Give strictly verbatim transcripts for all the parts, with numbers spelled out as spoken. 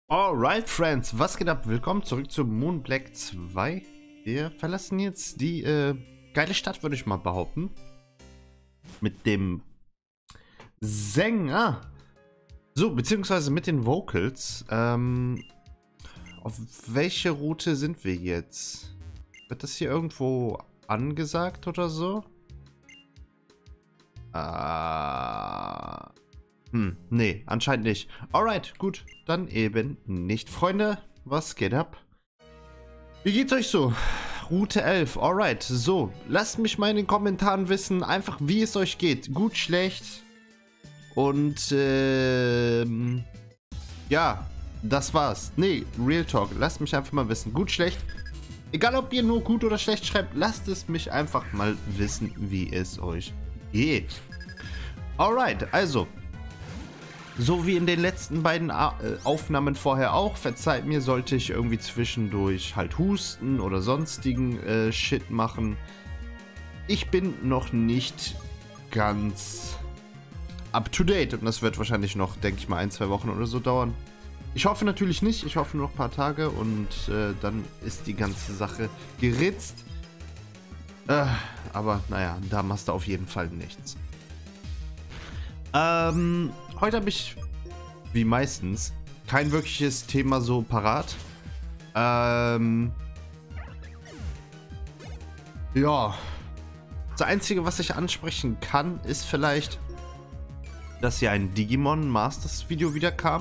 Alright, Friends, was geht ab? Willkommen zurück zu Moonblack zwei. Wir verlassen jetzt die äh, geile Stadt, würde ich mal behaupten. Mit dem Sänger. So, beziehungsweise mit den Vocals. Ähm, auf welche Route sind wir jetzt? Wird das hier irgendwo angesagt oder so? Ah... Hm, nee, anscheinend nicht. Alright, gut, dann eben nicht. Freunde, was geht ab? Wie geht's euch so? Route elf, alright, so. Lasst mich mal in den Kommentaren wissen, einfach wie es euch geht. Gut, schlecht. Und, ähm... ja, das war's. Nee, Real Talk, lasst mich einfach mal wissen. Gut, schlecht. Egal, ob ihr nur gut oder schlecht schreibt, lasst es mich einfach mal wissen, wie es euch geht. Alright, also... So wie in den letzten beiden Aufnahmen vorher auch, verzeiht mir, sollte ich irgendwie zwischendurch halt husten oder sonstigen äh, Shit machen. Ich bin noch nicht ganz up to date und das wird wahrscheinlich noch, denke ich mal, ein, zwei Wochen oder so dauern. Ich hoffe natürlich nicht, ich hoffe nur noch ein paar Tage und äh, dann ist die ganze Sache geritzt. Äh, aber naja, da machst du auf jeden Fall nichts. Ähm, heute habe ich, wie meistens, kein wirkliches Thema so parat. Ähm, ja, das Einzige, was ich ansprechen kann, ist vielleicht, dass hier ein Digimon Masters Video wieder kam.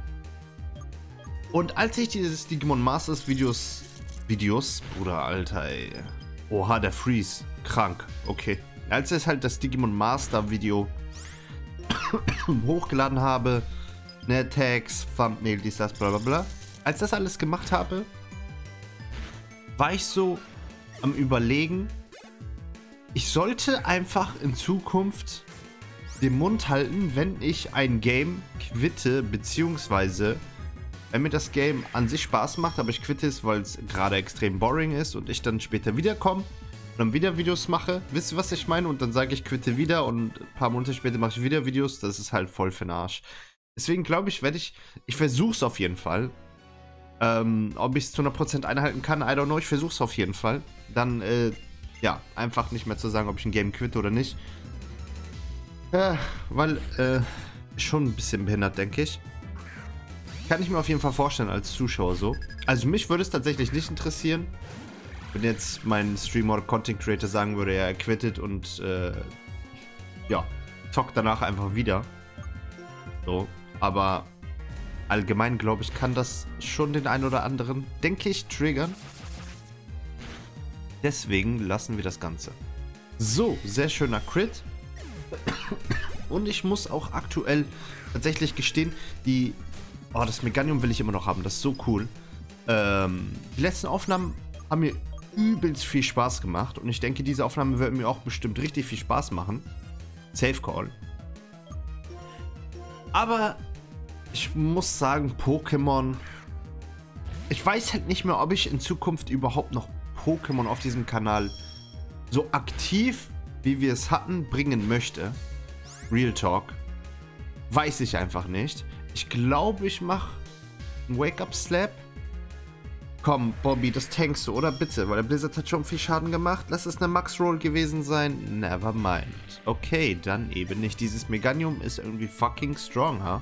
Und als ich dieses Digimon Masters Videos, Videos, Bruder, Alter, ey. Oha, der Freeze, krank, okay. Als ich halt das Digimon Master Video hochgeladen habe, ne, Tags, Thumbnail, dies, das, bla bla bla. Als das alles gemacht habe, war ich so am Überlegen, ich sollte einfach in Zukunft den Mund halten, wenn ich ein Game quitte, beziehungsweise wenn mir das Game an sich Spaß macht, aber ich quitte es, weil es gerade extrem boring ist und ich dann später wiederkomme und dann wieder Videos mache. Wisst ihr, was ich meine? Und dann sage ich, quitte wieder und ein paar Monate später mache ich wieder Videos. Das ist halt voll für den Arsch. Deswegen glaube ich, werde ich, ich versuche es auf jeden Fall. Ähm, ob ich es zu hundert Prozent einhalten kann, I don't know. Ich versuche es auf jeden Fall. Dann, äh, ja, einfach nicht mehr zu sagen, ob ich ein Game quitte oder nicht. Ja, weil, äh, schon ein bisschen behindert, denke ich. Kann ich mir auf jeden Fall vorstellen als Zuschauer so. Also mich würde es tatsächlich nicht interessieren, wenn jetzt mein Streamer oder Content Creator sagen würde, er quittet und äh, ja, zockt danach einfach wieder. So, aber allgemein glaube ich, kann das schon den einen oder anderen, denke ich, triggern. Deswegen lassen wir das Ganze. So, sehr schöner Crit. Und ich muss auch aktuell tatsächlich gestehen, die... Oh, das Meganium will ich immer noch haben, das ist so cool. Ähm, die letzten Aufnahmen haben mir übelst viel Spaß gemacht und ich denke, diese Aufnahmen werden mir auch bestimmt richtig viel Spaß machen. Safe Call. Aber ich muss sagen, Pokémon... Ich weiß halt nicht mehr, ob ich in Zukunft überhaupt noch Pokémon auf diesem Kanal so aktiv, wie wir es hatten, bringen möchte. Real Talk. Weiß ich einfach nicht. Ich glaube, ich mache einen Wake-Up-Slap. Komm, Bobby, das tankst du, oder? Bitte, weil der Blizzard hat schon viel Schaden gemacht. Lass es eine Max-Roll gewesen sein. Never mind. Okay, dann eben nicht. Dieses Meganium ist irgendwie fucking strong, ha?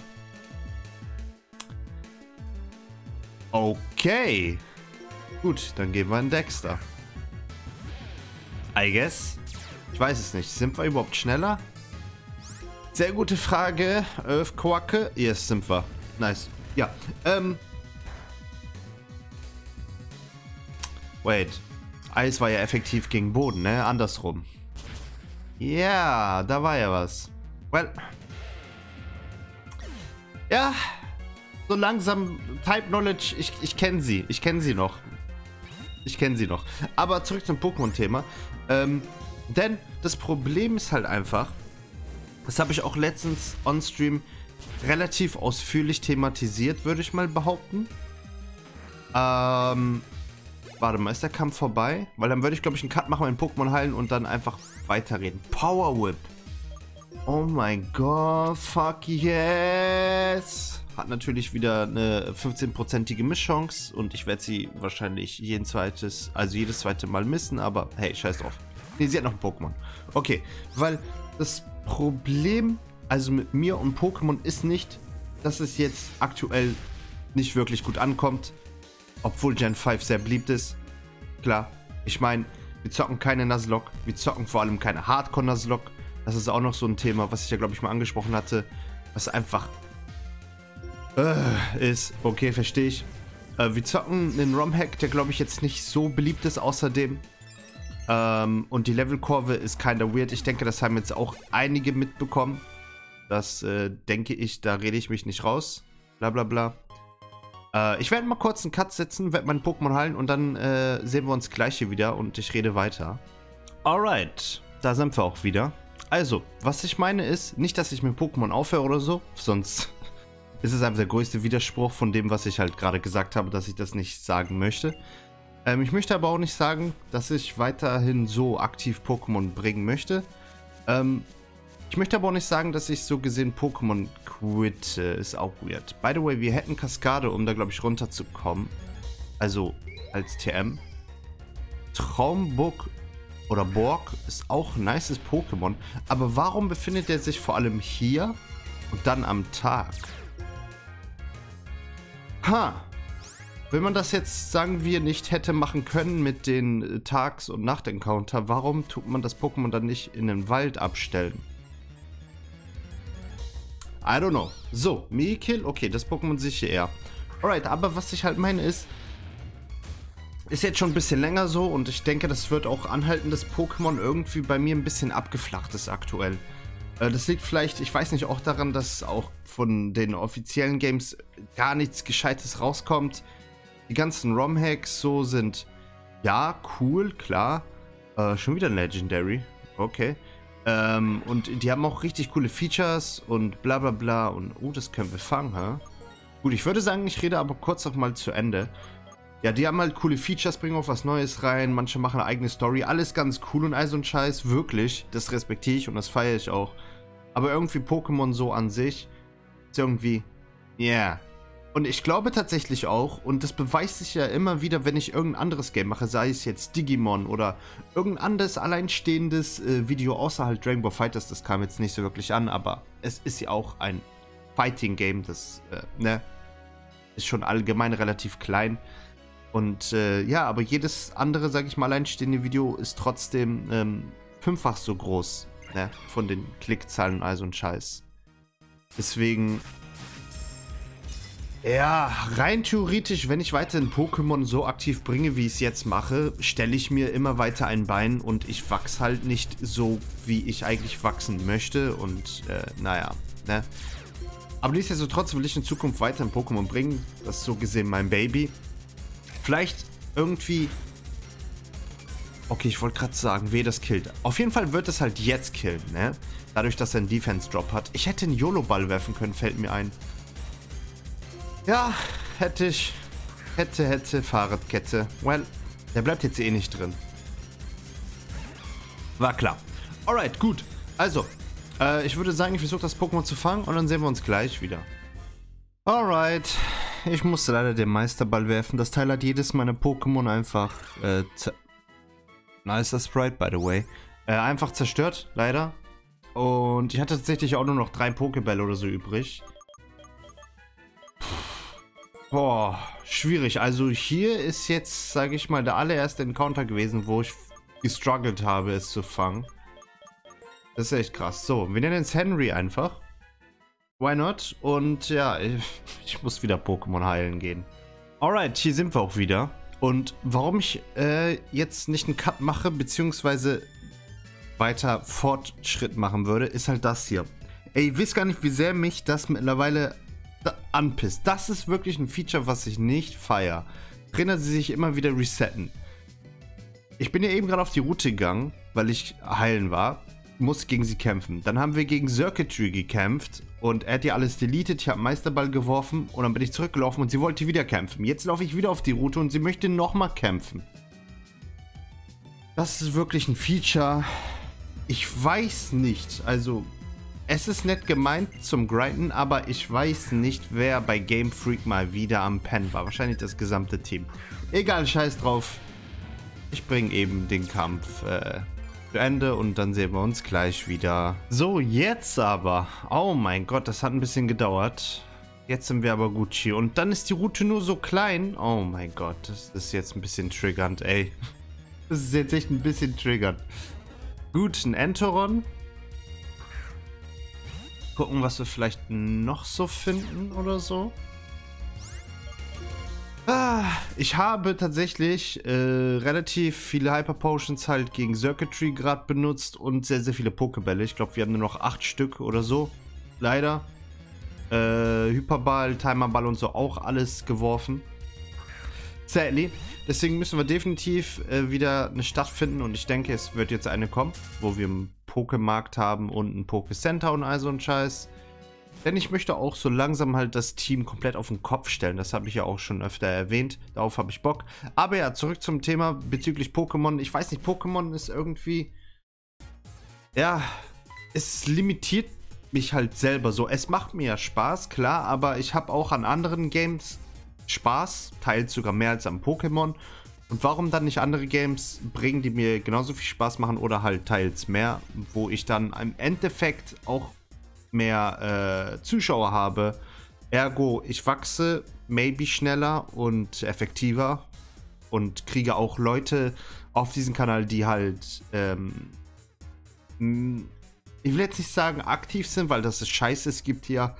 Huh? Okay. Gut, dann geben wir einen Dexter. I guess. Ich weiß es nicht. Sind wir überhaupt schneller? Sehr gute Frage. Earthquake. Yes, sind wir. Nice. Ja. Ähm. Wait. Eis war ja effektiv gegen Boden, ne? Andersrum. Ja, da war ja was. Well. Ja. So langsam. Type Knowledge. Ich, ich kenne sie. Ich kenne sie noch. Ich kenne sie noch. Aber zurück zum Pokémon-Thema. Ähm. Denn das Problem ist halt einfach. Das habe ich auch letztens on-stream relativ ausführlich thematisiert, würde ich mal behaupten. Ähm, warte mal, ist der Kampf vorbei? Weil dann würde ich, glaube ich, einen Cut machen, meinen Pokémon heilen und dann einfach weiterreden. Power Whip. Oh mein Gott, fuck yes. hat natürlich wieder eine fünfzehnprozentige Misschance und ich werde sie wahrscheinlich jeden zweites, also jedes zweite Mal missen, aber hey, scheiß drauf. Ne, sie hat noch ein Pokémon. Okay, weil das Problem, also mit mir und Pokémon ist nicht, dass es jetzt aktuell nicht wirklich gut ankommt, obwohl Gen fünf sehr beliebt ist. Klar, ich meine, wir zocken keine Nuzlocke, wir zocken vor allem keine Hardcore-Nuzlocke. Das ist auch noch so ein Thema, was ich ja, glaube ich, mal angesprochen hatte, was einfach äh, ist. Okay, verstehe ich. Äh, wir zocken einen ROM-Hack, der, glaube ich, jetzt nicht so beliebt ist außerdem. Ähm, und die Levelkurve ist kinda weird. Ich denke, das haben jetzt auch einige mitbekommen. Das äh, denke ich, da rede ich mich nicht raus. Bla bla bla. Äh, ich werde mal kurz einen Cut setzen, werde meinen Pokémon heilen und dann äh, sehen wir uns gleich hier wieder und ich rede weiter. Alright, da sind wir auch wieder. Also, was ich meine ist, nicht, dass ich mit Pokémon aufhöre oder so, sonst ist es einfach der größte Widerspruch von dem, was ich halt gerade gesagt habe, dass ich das nicht sagen möchte. Ähm, ich möchte aber auch nicht sagen, dass ich weiterhin so aktiv Pokémon bringen möchte. Ähm, ich möchte aber auch nicht sagen, dass ich so gesehen Pokémon quitte. Ist auch weird. By the way, wir hätten Kaskade, um da, glaube ich, runterzukommen. Also, als T M. Traumburg oder Borg ist auch ein nices Pokémon. Aber warum befindet er sich vor allem hier und dann am Tag? Ha! Wenn man das jetzt, sagen wir, nicht hätte machen können mit den Tags- und Nacht-Encounter, warum tut man das Pokémon dann nicht in den Wald abstellen? I don't know. So, Mikill, okay, das Pokémon sehe ich eher. Alright, aber was ich halt meine ist, ist jetzt schon ein bisschen länger so und ich denke, das wird auch anhalten, dass Pokémon irgendwie bei mir ein bisschen abgeflacht ist aktuell. Äh, das liegt vielleicht, ich weiß nicht, auch daran, dass auch von den offiziellen Games gar nichts Gescheites rauskommt. Die ganzen ROM-Hacks so sind, ja, cool, klar. Äh, schon wieder ein Legendary, okay. Ähm, und die haben auch richtig coole Features und bla bla bla und, oh, das können wir fangen, hä? Gut, ich würde sagen, ich rede aber kurz noch mal zu Ende. Ja, die haben halt coole Features, bringen auch was Neues rein, manche machen eine eigene Story, alles ganz cool und all so ein Scheiß, wirklich, das respektiere ich und das feiere ich auch. Aber irgendwie Pokémon so an sich ist irgendwie, yeah. Und ich glaube tatsächlich auch, und das beweist sich ja immer wieder, wenn ich irgendein anderes Game mache, sei es jetzt Digimon oder irgendein anderes alleinstehendes äh, Video außerhalb Dragon Ball FighterZ, das kam jetzt nicht so wirklich an, aber es ist ja auch ein Fighting-Game, das, äh, ne, ist schon allgemein relativ klein. Und äh, ja, aber jedes andere, sag ich mal, alleinstehende Video ist trotzdem ähm, fünffach so groß, ne, von den Klickzahlen und all so ein Scheiß. Deswegen... Ja, rein theoretisch, wenn ich weiterhin Pokémon so aktiv bringe, wie ich es jetzt mache, stelle ich mir immer weiter ein Bein und ich wachse halt nicht so, wie ich eigentlich wachsen möchte und äh, naja, ne. Aber nichtsdestotrotz will ich in Zukunft weiter ein Pokémon bringen, das ist so gesehen mein Baby. Vielleicht irgendwie... Okay, ich wollte gerade sagen, weh, das killt. Auf jeden Fall wird es halt jetzt killen, ne? Dadurch, dass er einen Defense-Drop hat. Ich hätte einen YOLO-Ball werfen können, fällt mir ein. Ja, hätte ich. Hätte, hätte, Fahrradkette. Well, der bleibt jetzt eh nicht drin. War klar. Alright, gut. Also, äh, ich würde sagen, ich versuche das Pokémon zu fangen und dann sehen wir uns gleich wieder. Alright. Ich musste leider den Meisterball werfen. Das Teil hat jedes meiner Pokémon einfach äh, nicer Sprite, by the way. Äh, einfach zerstört, leider. Und ich hatte tatsächlich auch nur noch drei Pokébälle oder so übrig. Boah, schwierig. Also hier ist jetzt, sage ich mal, der allererste Encounter gewesen, wo ich gestruggelt habe, es zu fangen. Das ist echt krass. So, wir nennen es Henry einfach. Why not? Und ja, ich, ich muss wieder Pokémon heilen gehen. Alright, hier sind wir auch wieder. Und warum ich äh, jetzt nicht einen Cut mache, beziehungsweise weiter Fortschritt machen würde, ist halt das hier. Ey, ihr wisst gar nicht, wie sehr mich das mittlerweile anpisst. Das ist wirklich ein Feature, was ich nicht feiere. Trainer, sie sich immer wieder resetten. Ich bin ja eben gerade auf die Route gegangen, weil ich heilen war. Muss gegen sie kämpfen. Dann haben wir gegen Circuitry gekämpft und er hat ja alles deleted. Ich habe einen Meisterball geworfen und dann bin ich zurückgelaufen und sie wollte wieder kämpfen. Jetzt laufe ich wieder auf die Route und sie möchte nochmal kämpfen. Das ist wirklich ein Feature. Ich weiß nicht. Also, es ist nett gemeint zum Grinden, aber ich weiß nicht, wer bei Game Freak mal wieder am Pen war. Wahrscheinlich das gesamte Team. Egal, scheiß drauf. Ich bringe eben den Kampf äh, zu Ende und dann sehen wir uns gleich wieder. So, jetzt aber. Oh mein Gott, das hat ein bisschen gedauert. Jetzt sind wir aber Gucci. Und dann ist die Route nur so klein. Oh mein Gott, das ist jetzt ein bisschen triggernd, ey. Das ist jetzt echt ein bisschen triggernd. Gut, ein Enteron. Gucken, was wir vielleicht noch so finden oder so. Ah, ich habe tatsächlich äh, relativ viele Hyper Potions halt gegen Circuitry gerade benutzt und sehr, sehr viele Pokebälle. Ich glaube, wir haben nur noch acht Stück oder so. Leider. Äh, Hyperball, Timerball und so auch alles geworfen. Sadly. Deswegen müssen wir definitiv äh, wieder eine Stadt finden und ich denke, es wird jetzt eine kommen, wo wir einen Pokemarkt haben und einen Pokécenter und all so ein Scheiß. Denn ich möchte auch so langsam halt das Team komplett auf den Kopf stellen. Das habe ich ja auch schon öfter erwähnt. Darauf habe ich Bock. Aber ja, zurück zum Thema bezüglich Pokémon. Ich weiß nicht, Pokémon ist irgendwie... Ja, es limitiert mich halt selber so. Es macht mir ja Spaß, klar, aber ich habe auch an anderen Games Spaß, teils sogar mehr als am Pokémon. Und warum dann nicht andere Games bringen, die mir genauso viel Spaß machen oder halt teils mehr, wo ich dann im Endeffekt auch mehr äh, Zuschauer habe. Ergo, ich wachse maybe schneller und effektiver und kriege auch Leute auf diesen Kanal, die halt ähm, ich will jetzt nicht sagen aktiv sind, weil das ist scheiße. Es gibt ja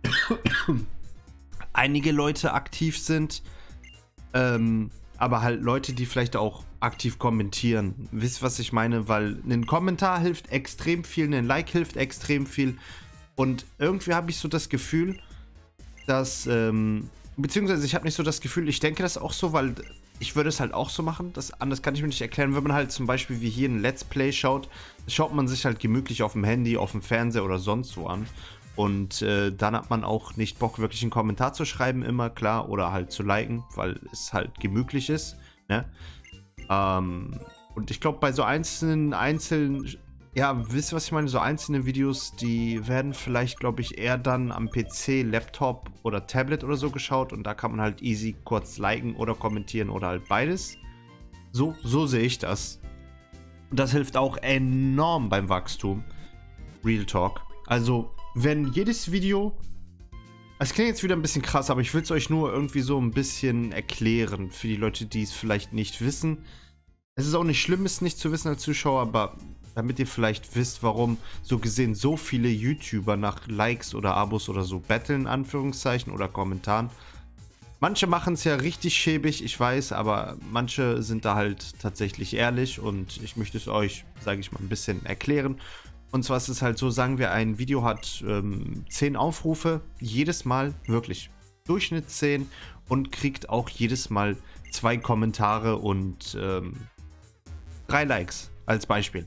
einige Leute aktiv sind, ähm, aber halt Leute, die vielleicht auch aktiv kommentieren. Wisst, was ich meine? Weil ein Kommentar hilft extrem viel, ein Like hilft extrem viel. Und irgendwie habe ich so das Gefühl, dass, ähm, beziehungsweise ich habe nicht so das Gefühl, ich denke das auch so, weil ich würde es halt auch so machen. Das, anders kann ich mir nicht erklären. Wenn man halt zum Beispiel wie hier ein Let's Play schaut, schaut man sich halt gemütlich auf dem Handy, auf dem Fernseher oder sonst wo an. Und äh, dann hat man auch nicht Bock, wirklich einen Kommentar zu schreiben, immer klar, oder halt zu liken, weil es halt gemütlich ist, ne? Ähm, und ich glaube, bei so einzelnen, einzelnen, ja, wisst ihr, was ich meine? So einzelne Videos, die werden vielleicht, glaube ich, eher dann am P C, Laptop oder Tablet oder so geschaut und da kann man halt easy kurz liken oder kommentieren oder halt beides. So, so sehe ich das. Und das hilft auch enorm beim Wachstum. Real Talk. Also, wenn jedes Video... Es klingt jetzt wieder ein bisschen krass, aber ich will es euch nur irgendwie so ein bisschen erklären für die Leute, die es vielleicht nicht wissen. Es ist auch nicht schlimm, es nicht zu wissen als Zuschauer, aber damit ihr vielleicht wisst, warum so gesehen so viele YouTuber nach Likes oder Abos oder so betteln, Anführungszeichen, oder Kommentaren. Manche machen es ja richtig schäbig, ich weiß, aber manche sind da halt tatsächlich ehrlich und ich möchte es euch, sage ich mal, ein bisschen erklären. Und zwar ist es halt so, sagen wir, ein Video hat ähm, zehn Aufrufe, jedes Mal, wirklich, Durchschnitt zehn und kriegt auch jedes Mal zwei Kommentare und ähm, drei Likes als Beispiel.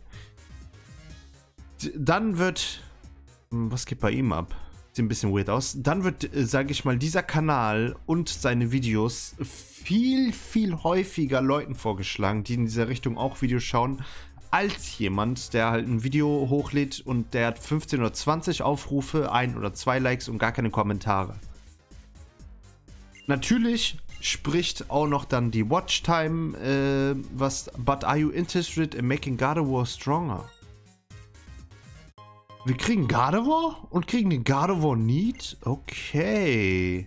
Dann wird, was geht bei ihm ab? Sieht ein bisschen weird aus. Dann wird, äh, sage ich mal, dieser Kanal und seine Videos viel, viel häufiger Leuten vorgeschlagen, die in dieser Richtung auch Videos schauen, als jemand, der halt ein Video hochlädt und der hat fünfzehn oder zwanzig Aufrufe, ein oder zwei Likes und gar keine Kommentare. Natürlich spricht auch noch dann die Watchtime, äh, was, but are you interested in making Gardevoir stronger? Wir kriegen Gardevoir und kriegen den Gardevoir Need? Okay.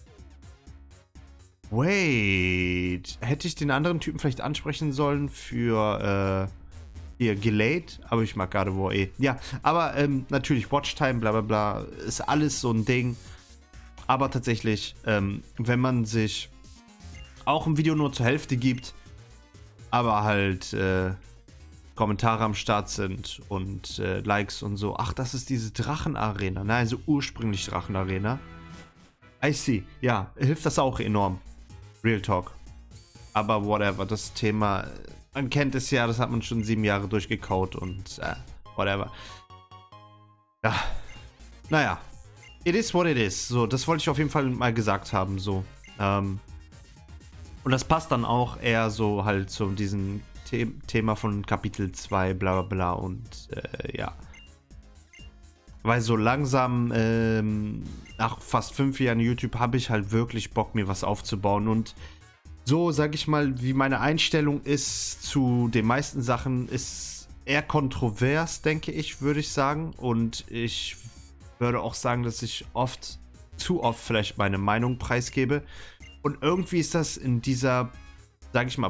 Wait. Hätte ich den anderen Typen vielleicht ansprechen sollen für, äh, hier, Gelate, aber ich mag Gardevoir eh. Ja, aber ähm, natürlich Watchtime, bla bla bla, ist alles so ein Ding. Aber tatsächlich, ähm, wenn man sich auch ein Video nur zur Hälfte gibt, aber halt äh, Kommentare am Start sind und äh, Likes und so. Ach, das ist diese Drachenarena, ne? Also ursprünglich Drachenarena. I see, ja, hilft das auch enorm. Real Talk. Aber whatever, das Thema... Man kennt es ja, das hat man schon sieben Jahre durchgekaut und äh, whatever. Ja, naja. It is what it is. So, das wollte ich auf jeden Fall mal gesagt haben, so. Ähm, und das passt dann auch eher so halt zu diesem The Thema von Kapitel zwei, bla bla bla und äh, ja. Weil so langsam, ähm, nach fast fünf Jahren YouTube, habe ich halt wirklich Bock, mir was aufzubauen. Und so, sag ich mal, wie meine Einstellung ist zu den meisten Sachen, ist eher kontrovers, denke ich, würde ich sagen. Und ich würde auch sagen, dass ich oft, zu oft vielleicht meine Meinung preisgebe. Und irgendwie ist das in dieser, sag ich mal,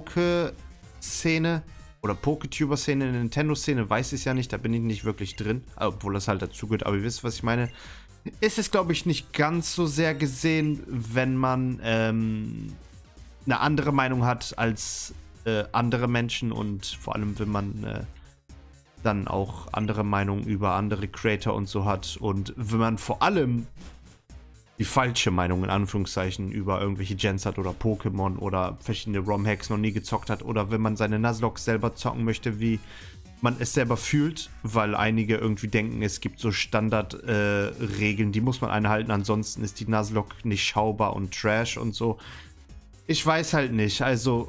Poke-Szene oder Poketuber-Szene, in der Nintendo-Szene, weiß ich es ja nicht, da bin ich nicht wirklich drin, obwohl das halt dazu gehört, aber ihr wisst, was ich meine. Ist es, glaube ich, nicht ganz so sehr gesehen, wenn man ähm, eine andere Meinung hat als äh, andere Menschen und vor allem, wenn man äh, dann auch andere Meinungen über andere Creator und so hat und wenn man vor allem die falsche Meinung in Anführungszeichen über irgendwelche Gens hat oder Pokémon oder verschiedene ROM-Hacks noch nie gezockt hat oder wenn man seine Nuzlocke selber zocken möchte, wie man es selber fühlt, weil einige irgendwie denken, es gibt so Standardregeln, äh, die muss man einhalten, ansonsten ist die Nuzlocke nicht schaubar und Trash und so. Ich weiß halt nicht, also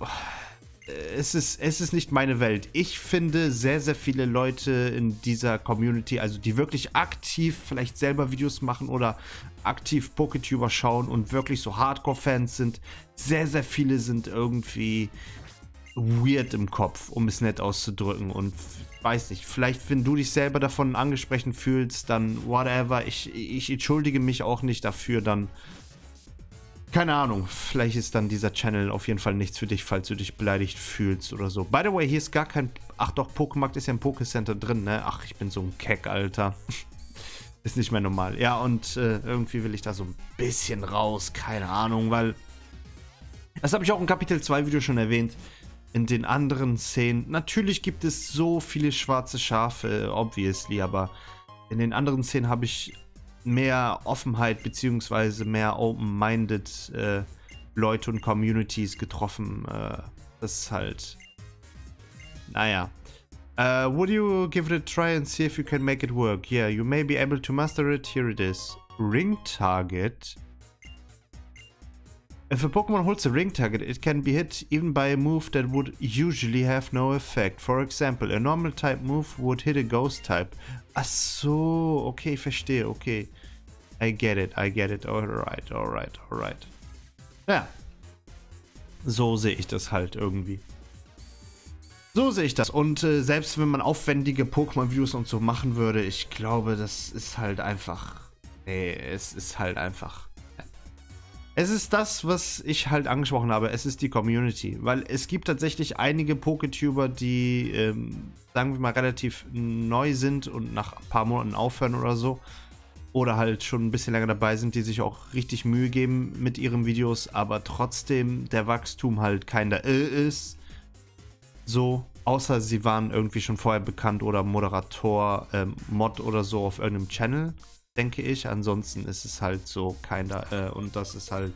es ist, es ist nicht meine Welt. Ich finde sehr, sehr viele Leute in dieser Community, also die wirklich aktiv vielleicht selber Videos machen oder aktiv Poketuber schauen und wirklich so Hardcore-Fans sind, sehr, sehr viele sind irgendwie weird im Kopf, um es nett auszudrücken und weiß nicht, vielleicht wenn du dich selber davon angesprochen fühlst, dann whatever, ich, ich entschuldige mich auch nicht dafür, dann keine Ahnung, vielleicht ist dann dieser Channel auf jeden Fall nichts für dich, falls du dich beleidigt fühlst oder so. By the way, hier ist gar kein... Ach doch, Pokémarkt ist ja im Pokécenter drin, ne? Ach, ich bin so ein Keck, Alter. Ist nicht mehr normal. Ja, und äh, irgendwie will ich da so ein bisschen raus, keine Ahnung, weil... Das habe ich auch im Kapitel zwei Video schon erwähnt. In den anderen Szenen... Natürlich gibt es so viele schwarze Schafe, obviously, aber in den anderen Szenen habe ich... mehr Offenheit beziehungsweise mehr open-minded äh, Leute und Communities getroffen. Äh, das ist halt... Naja. Uh, would you give it a try and see if you can make it work? Yeah, you may be able to master it. Here it is. Ring target. If a Pokemon holds a ring target, it can be hit even by a move that would usually have no effect. For example, a normal type move would hit a ghost type. Ach so, okay, verstehe, okay. I get it, I get it. Alright, alright, alright. Ja. So sehe ich das halt irgendwie. So sehe ich das. Und äh, selbst wenn man aufwendige Pokémon-Videos und so machen würde, ich glaube, das ist halt einfach... Nee, es ist halt einfach... Es ist das, was ich halt angesprochen habe. Es ist die Community. Weil es gibt tatsächlich einige Poketuber, die, ähm, sagen wir mal, relativ neu sind und nach ein paar Monaten aufhören oder so. Oder halt schon ein bisschen länger dabei sind, die sich auch richtig Mühe geben mit ihren Videos, aber trotzdem der Wachstum halt keiner ist. So, außer sie waren irgendwie schon vorher bekannt oder Moderator, ähm, Mod oder so auf irgendeinem Channel, denke ich. Ansonsten ist es halt so keiner äh, und das ist halt,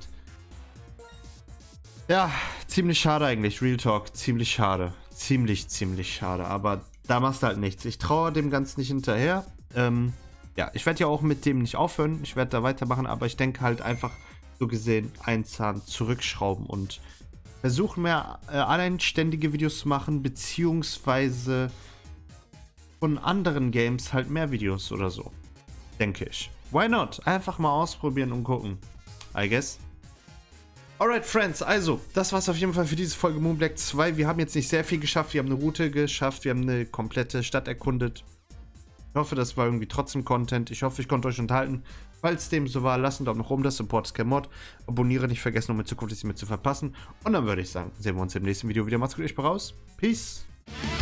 ja, ziemlich schade eigentlich, Real Talk, ziemlich schade, ziemlich, ziemlich schade, aber da machst du halt nichts. Ich traue dem Ganzen nicht hinterher, ähm, ja, ich werde ja auch mit dem nicht aufhören, ich werde da weitermachen, aber ich denke halt einfach, so gesehen, einen Zahn zurückschrauben und versuchen mehr äh, alleinständige Videos zu machen, beziehungsweise von anderen Games halt mehr Videos oder so. Denke ich. Why not? Einfach mal ausprobieren und gucken. I guess. Alright, Friends. Also, das war's auf jeden Fall für diese Folge Moonblack zwei. Wir haben jetzt nicht sehr viel geschafft. Wir haben eine Route geschafft. Wir haben eine komplette Stadt erkundet. Ich hoffe, das war irgendwie trotzdem Content. Ich hoffe, ich konnte euch unterhalten. Falls dem so war, lasst einen Daumen nach oben. Das Support ist kein Mod. Abonniere nicht vergessen, um in Zukunft nichts mehr zu verpassen. Und dann würde ich sagen, sehen wir uns im nächsten Video wieder. Macht's gut, ich bin raus. Peace.